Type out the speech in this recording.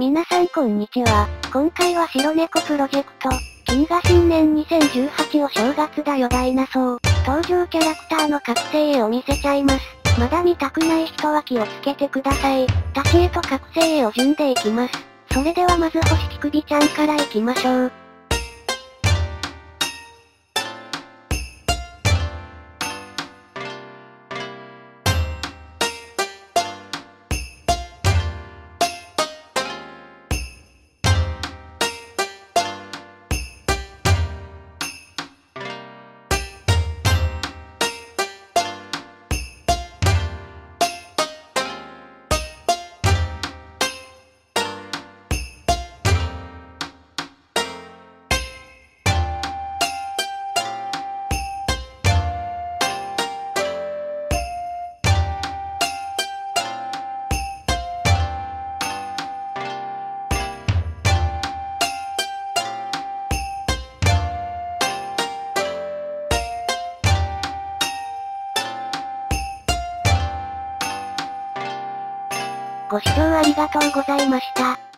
皆さんこんにちは。今回は白猫プロジェクト、金河新年2018お正月だよダイナソー。登場キャラクターの覚醒絵を見せちゃいます。まだ見たくない人は気をつけてください。立ち絵と覚醒絵を順でいきます。それではまず星きくびちゃんからいきましょう。ご視聴ありがとうございました。